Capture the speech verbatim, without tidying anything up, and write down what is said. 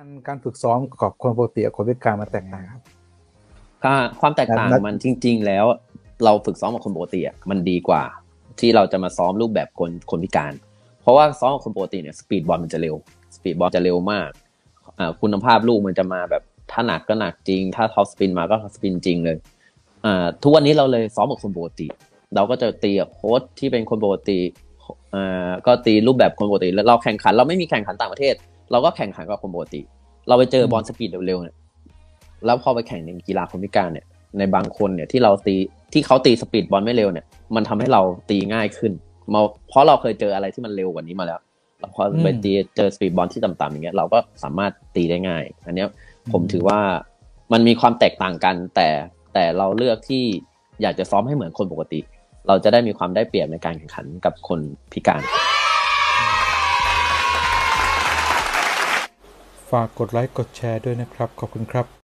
การฝึกซ้อมกับคนปกติกับคนพิการมันแตกต่างครับความแตกต่างมันจริงๆแล้วเราฝึกซ้อมกับคนปกติมันดีกว่าที่เราจะมาซ้อมรูปแบบคนคนพิการเพราะว่าซ้อมกับคนปกติเนี่ยสปีดบอลมันจะเร็วสปีดบอลจะเร็วมากคุณภาพลูกมันจะมาแบบถ้าหนักก็หนักจริงถ้าท็อปสปินมาก็ท็อปสปินจริงเลยทุกวันนี้เราเลยซ้อมกับคนปกติเราก็จะตีกับโค้ชที่เป็นคนปกติก็ตีรูปแบบคนปกติแล้วเราแข่งขันเราไม่มีแข่งขันต่างประเทศเราก็แข่งขันกับคนปกติเราไปเจอบอลสปีดเร็วๆเนี่ยแล้วพอไปแข่งในกีฬาคนพิการเนี่ยในบางคนเนี่ยที่เราตีที่เขาตีสปีดบอลไม่เร็วเนี่ยมันทำให้เราตีง่ายขึ้นเพราะเราเคยเจออะไรที่มันเร็วกว่านี้มาแล้วพอไปตีเจอสปีดบอลที่ต่ำๆอย่างเงี้ยเราก็สามารถตีได้ง่ายอันนี้ผมถือว่ามันมีความแตกต่างกันแต่แต่เราเลือกที่อยากจะซ้อมให้เหมือนคนปกติเราจะได้มีความได้เปรียบในการแข่งขันกับคนพิการฝากกดไลค์กดแชร์ด้วยนะครับขอบคุณครับ